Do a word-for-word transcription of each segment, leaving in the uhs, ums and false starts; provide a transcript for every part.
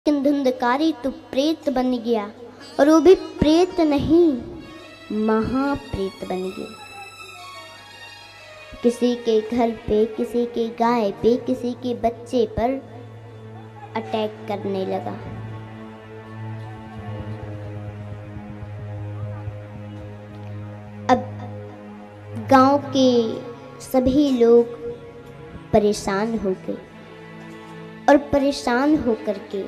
लेकिन धुंधकारी तो प्रेत बन गया, और वो भी प्रेत नहीं महाप्रेत बन गया। किसी के घर पे, किसी के गाय पे, किसी के बच्चे पर अटैक करने लगा। अब गांव के सभी लोग परेशान हो गए और परेशान होकर के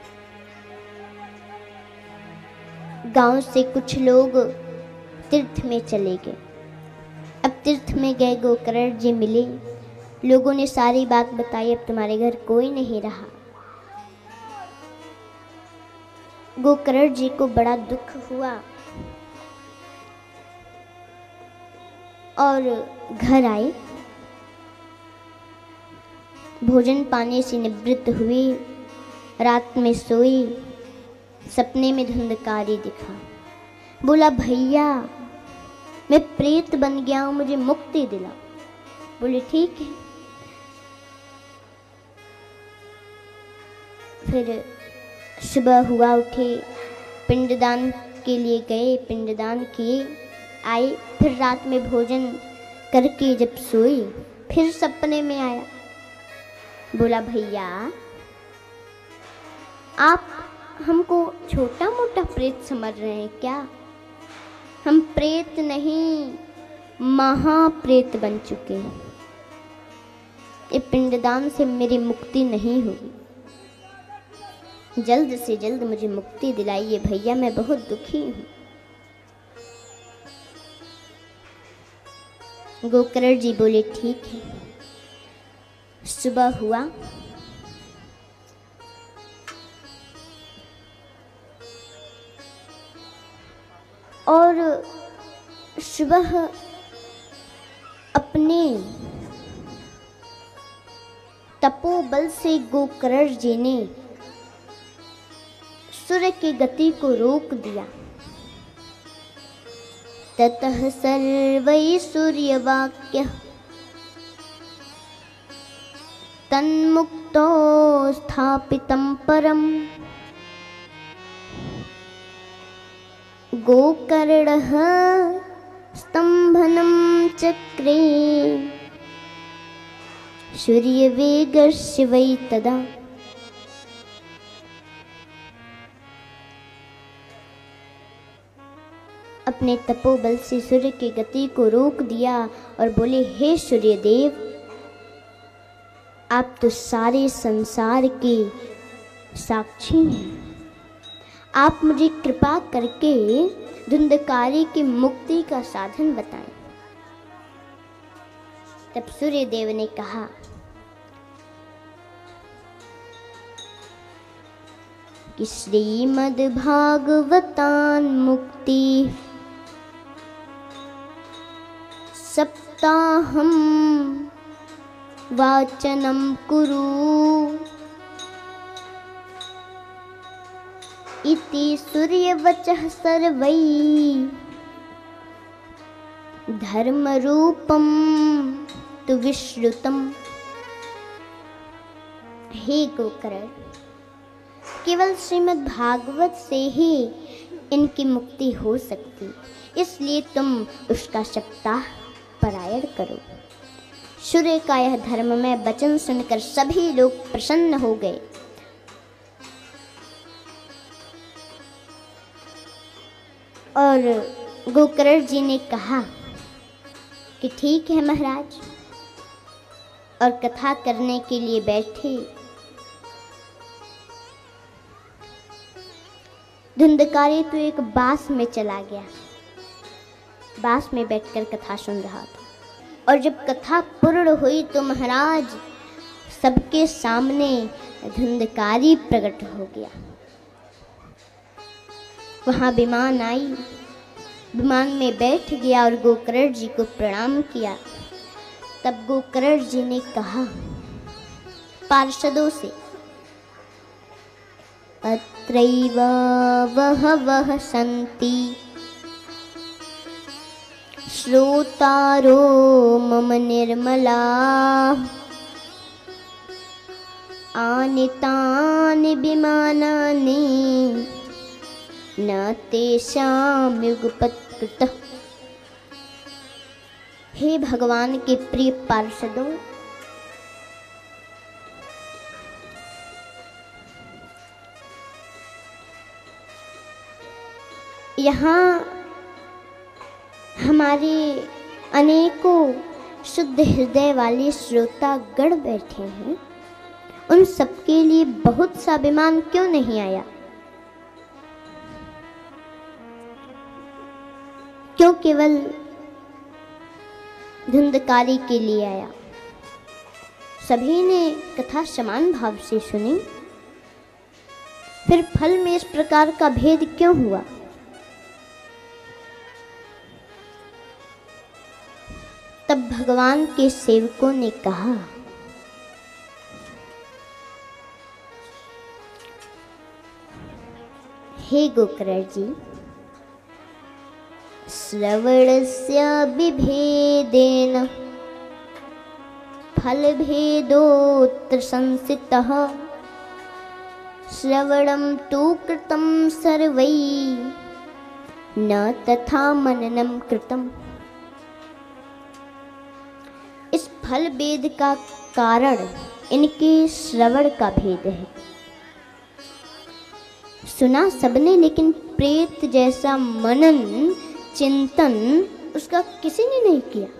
गांव से कुछ लोग तीर्थ में चले गए। अब तीर्थ में गए गोकर्ण जी मिले, लोगों ने सारी बात बताई। अब तुम्हारे घर कोई नहीं रहा। गोकर्ण जी को बड़ा दुख हुआ और घर आए, भोजन पाने से निवृत्त हुए, रात में सोए, सपने में धुंधकारी दिखा। बोला भैया मैं प्रेत बन गया हूं, मुझे मुक्ति दिला। बोले ठीक है। फिर सुबह हुआ, उठे, पिंडदान के लिए गए, पिंडदान किए, आए। फिर रात में भोजन करके जब सोए, फिर सपने में आया। बोला भैया आप हमको छोटा मोटा प्रेत समझ रहे हैं क्या? हम प्रेत नहीं महाप्रेत बन चुके हैं। ये पिंडदान से मेरी मुक्ति नहीं होगी, जल्द से जल्द मुझे मुक्ति दिलाइए भैया, मैं बहुत दुखी हूँ। गोकर्ण जी बोले ठीक है। सुबह हुआ, और सुबह अपने तपोबल से गोकर्ण जी ने सूर्य की गति को रोक दिया। ततः सर्वै सूर्यवाक्यः तन्मुक्तो स्थापितं परम् गोकर्णः स्तंभनं चक्रे सूर्यवेगस्य वै तदा। अपने तपोबल से सूर्य की गति को रोक दिया और बोले हे सूर्यदेव, आप तो सारे संसार के साक्षी हैं, आप मुझे कृपा करके धुंधकारी की मुक्ति का साधन बताएं। तब सूर्यदेव ने कहा कि श्रीमद् भागवतान मुक्ति सप्ताहम वाचनम कुरु इति सूर्यवचः सर्वै धर्मरूपं तु विश्रुतम्। हे गोकर्ण, केवल श्रीमद् भागवत से ही इनकी मुक्ति हो सकती, इसलिए तुम उसका सप्ताह पारायण करो। सूर्य का यह धर्ममय वचन सुनकर सभी लोग प्रसन्न हो गए। और गोकर्ण जी ने कहा कि ठीक है महाराज, और कथा करने के लिए बैठे। धुंधकारी तो एक बास में चला गया, बास में बैठकर कथा सुन रहा था। और जब कथा पूर्ण हुई तो महाराज सबके सामने धुंधकारी प्रकट हो गया। वहाँ विमान आई, विमान में बैठ गया और गोकर्ण जी को प्रणाम किया। तब गोकर्ण जी ने कहा पार्षदों से, अत्रैव बहवः सन्ति श्रोतारो मम निर्मला आनितानि विमानानि न तेषां युगपत्कृतः। हे भगवान के प्रिय पार्षदों, यहाँ हमारे अनेकों शुद्ध हृदय वाले श्रोतागण बैठे हैं, उन सबके लिए बहुत सा विमान क्यों नहीं आया? क्यों केवल धुंधकारी के लिए आया? सभी ने कथा समान भाव से सुनी, फिर फल में इस प्रकार का भेद क्यों हुआ? तब भगवान के सेवकों ने कहा, हे गोकर्ण जी, श्रवणस्य विभेदेन फलभेदोऽत्र संसितः। श्रवणं तु कृतं सर्वैः न तथा मननं कृतम्। इस फल भेद का कारण इनके श्रवण का भेद है। सुना सबने, लेकिन प्रेत जैसा मनन चिंतन उसका किसी ने नहीं किया।